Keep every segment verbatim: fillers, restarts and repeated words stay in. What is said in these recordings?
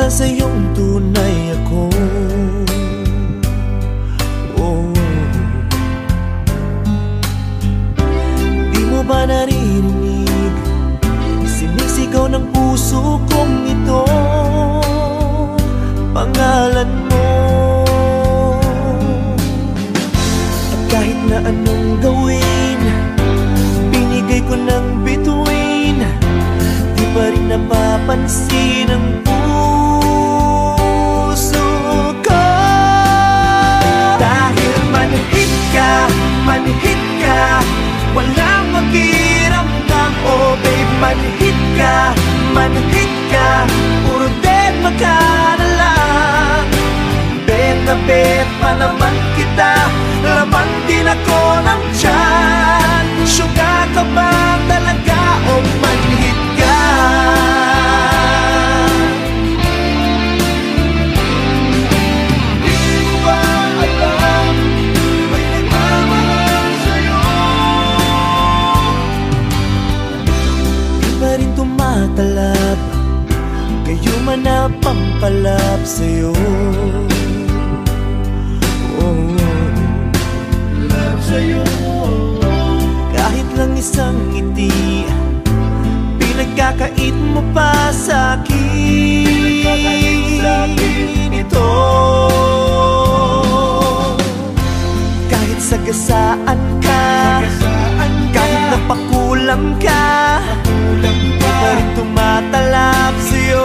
sa iyong tunay ako. Oh. Di mo ba naririnig sinisigaw ng puso kong ito, pangalan mo? At kahit na anong gawin, binigay ko ng bituin, di pa rin napapansin ang puso ko. Dahil manhid ka, manhid ka, walang makiramdam. Oh babe, manhid ka, manhid ka, puro dead ka na lang. Bet na bet pa naman kita, laman din ako ng tiyan. Suga ka ba talaga o manhid ka? Di mo ba alam, may nagmamahal sa'yo? Di pa rin tumatalab, kayo man na pampalap sa'yo. Oh, love sa'yo. Kahit lang isang ngiti, pinagkakait mo pa sa'kin ito. Kahit sagasaan ka, kahit napakulam ka, di pa rin tumatalab sa'yo.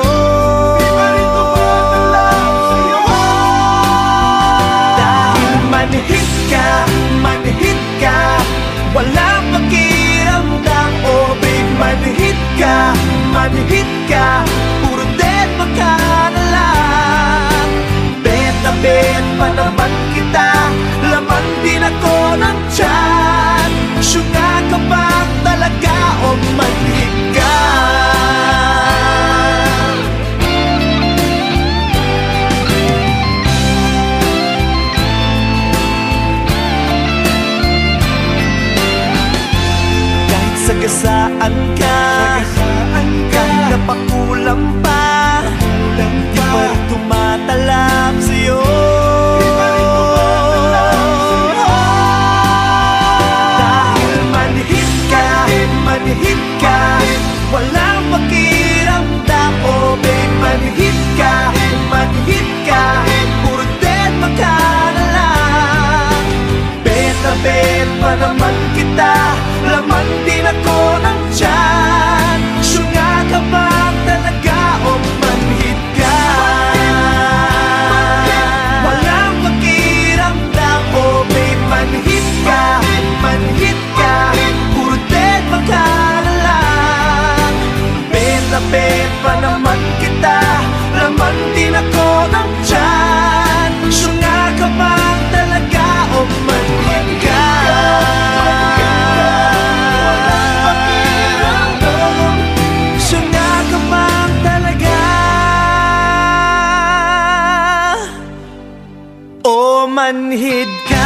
Dahil manhid ka, manhid ka, walang pakiramdam. Oh babe, manhid ka, manhid ka, puro dead ka na lang. Bet na bet pa naman kita, laman din ako ng tiyan. Suga ka ba talaga o manhid ka? Sagasaan ka, kahit napakulam pa, di pa rin tumatalab sa'yo. Dahil manhid ka, manhid ka, walang pakiramdam. Oh babe, manhid ka, manhid ka, puro dead ka na lang. Bet na bet pa naman kita, laman din ako ng tiyan. Suga ka ba talaga o manhid ka? Walang pakiramdam. Oh babe, manhid ka, manhid ka, puro dead ka na lang. Bet na bet pa naman kita, laman din ako ng tiyan. Suga ka ba talaga o manhid ka? Manhid ka.